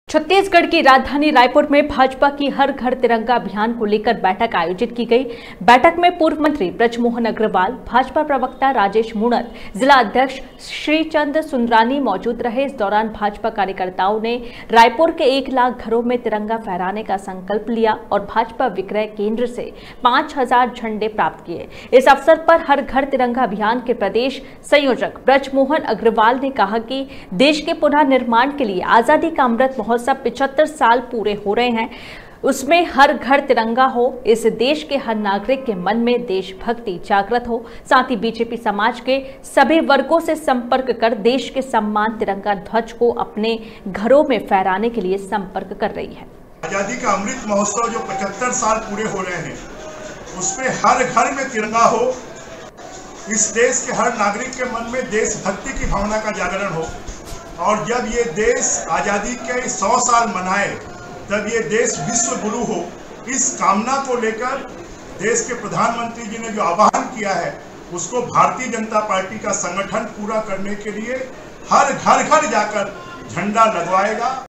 छत्तीसगढ़ की राजधानी रायपुर में भाजपा की हर घर तिरंगा अभियान को लेकर बैठक आयोजित की गई। बैठक में पूर्व मंत्री बृजमोहन अग्रवाल, भाजपा प्रवक्ता राजेश मूणत, जिला अध्यक्ष श्रीचंद सुंदरानी मौजूद रहे। इस दौरान भाजपा कार्यकर्ताओं ने रायपुर के 1 लाख घरों में तिरंगा फहराने का संकल्प लिया और भाजपा विक्रय केंद्र से 5000 झंडे प्राप्त किए। इस अवसर पर हर घर तिरंगा अभियान के प्रदेश संयोजक बृजमोहन अग्रवाल ने कहा कि देश के पुनः निर्माण के लिए आजादी का अमृत महोत्सव 75 साल पूरे हो रहे हैं, उसमें हर घर तिरंगा हो, इस देश के हर नागरिक के मन में देशभक्ति जागृत हो। साथ ही बीजेपी समाज के सभी वर्गों से संपर्क कर देश के सम्मान तिरंगा ध्वज को अपने घरों में फहराने के लिए संपर्क कर रही है। आजादी का अमृत महोत्सव जो 75 साल पूरे हो रहे हैं, उसमें हर घर में तिरंगा हो, इस देश के हर नागरिक के मन में देशभक्ति की भावना का जागरण हो और जब ये देश आज़ादी के 100 साल मनाए तब ये देश विश्व गुरु हो, इस कामना को लेकर देश के प्रधानमंत्री जी ने जो आह्वान किया है उसको भारतीय जनता पार्टी का संगठन पूरा करने के लिए हर घर घर जाकर झंडा लगवाएगा।